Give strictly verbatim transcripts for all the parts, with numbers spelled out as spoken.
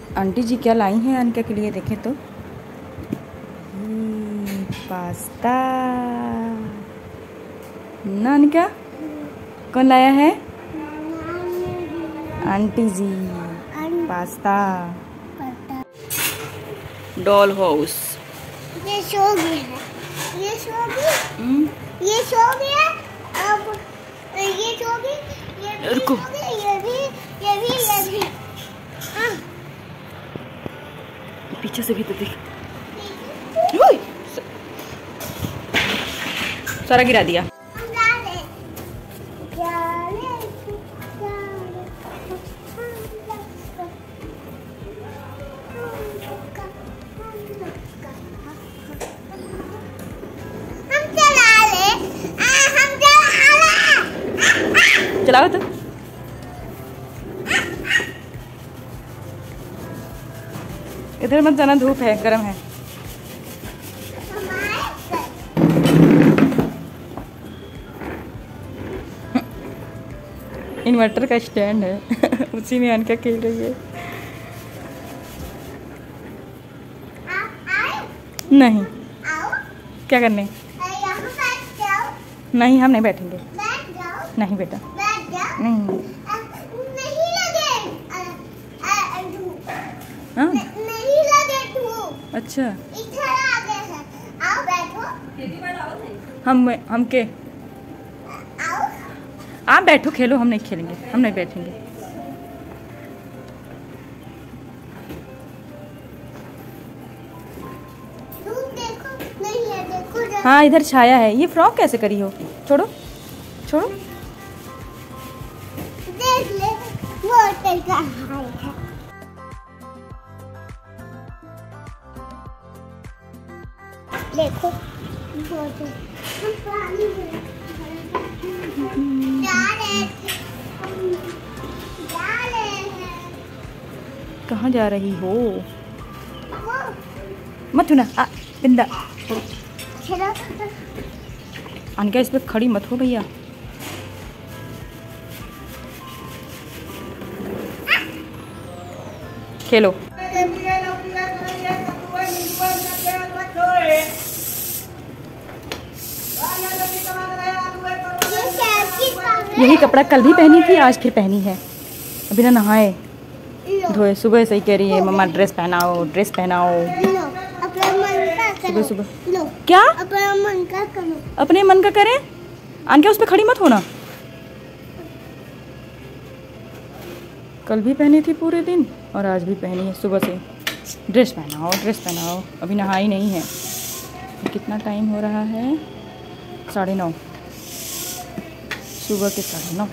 Aunty जी क्या लाई हैं अनका के लिए, देखें तो पास्ता ना। अनका कौन लाया है? Aunty ji pasta. Doll house ये सो गया है, ये सो गया, ये सो गया, अब ये सो गई, ये भी रुको, सो गया, ये भी, ये भी, ये भी। हाँ। पीछे से भी तो देख, सारा गिरा दिया। चलाओ तो। इधर मत जाना, धूप है, गर्म है। इन्वर्टर का स्टैंड है उसी में अनका खेल रही है। नहीं, क्या करने? नहीं, हम नहीं बैठेंगे। नहीं बेटा, नहीं। हाँ? नहीं लगे तू। अच्छा, इधर आ गए हैं, आओ बैठो। हम हम के आओ, आप बैठो, खेलो, हम नहीं खेलेंगे, हम नहीं बैठेंगे। धूप देखो, नहीं है, देखो जरा। हाँ, इधर छाया है। ये फ्रॉक कैसे करी हो? छोड़ो छोड़ो। देख ले, वो होटल का हाल है। देखो, होटल, हम पानी में जा रहे थे, हम जा रहे हैं। कहाँ जा रही हो? वो, मत छूना, आ बिंदा। चलो, अनका इस पे खड़ी मत हो भैया। खेलो। यही कपड़ा कल भी पहनी थी, आज फिर पहनी है। अभी ना नहाए धोए, सुबह से ही कह रही है मम्मा ड्रेस पहनाओ, ड्रेस पहनाओ। लो, अपना मन का सुबह करो। सुबह लो, क्या अपना मन का करो। अपने मन का करें? अनका उस पे खड़ी मत होना। कल भी पहनी थी पूरे दिन और आज भी पहनी है सुबह से। ड्रेस पहनाओ, ड्रेस पहनाओ। अभी नहाई नहीं है। कितना टाइम हो रहा है? साढ़े नौ, सुबह के साढ़े नौ।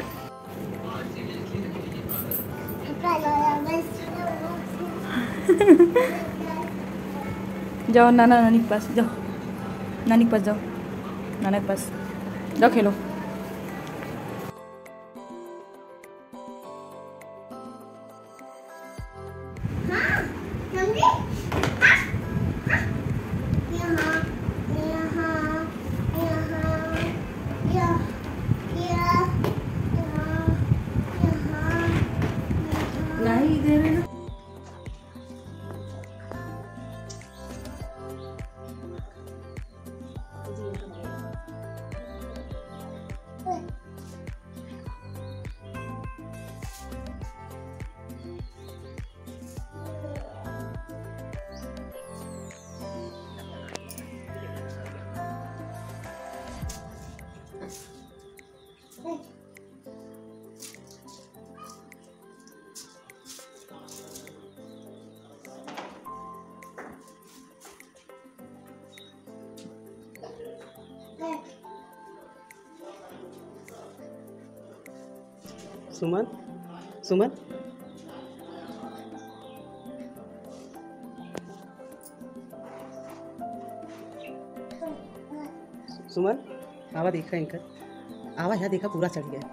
जाओ नाना नानी के पास जाओ, नानी के पास जाओ, नाना के पास जाओ, खेलो। नहीं दे रहे ना। सुमन, सुमन, सुमन, आवा देखा इनका, आवा यहाँ देखा, पूरा चढ़ गया।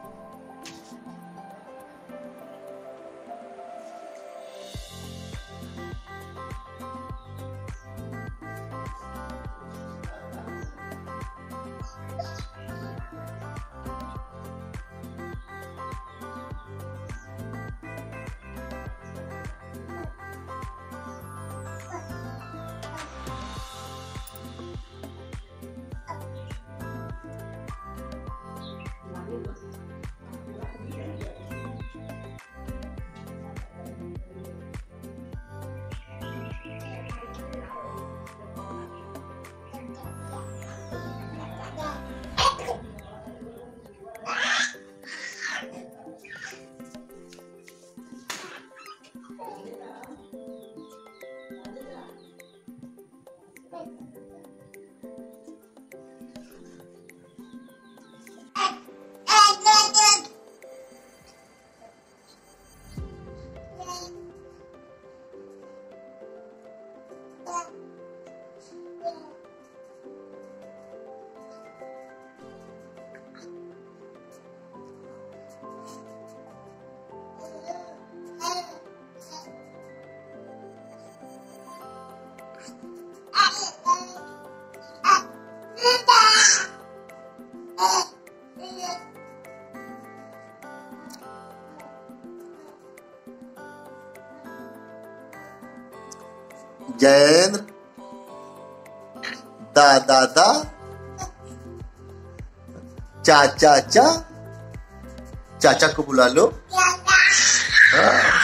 जयेंद्र, दा दा दा, चा चा चा, चाचा को बुला लो। हाँ।